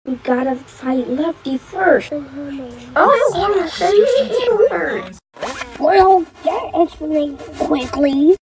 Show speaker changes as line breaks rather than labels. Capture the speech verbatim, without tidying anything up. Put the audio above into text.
We gotta fight Lefty first. Oh, I want to say it first. Well, that explanation quickly.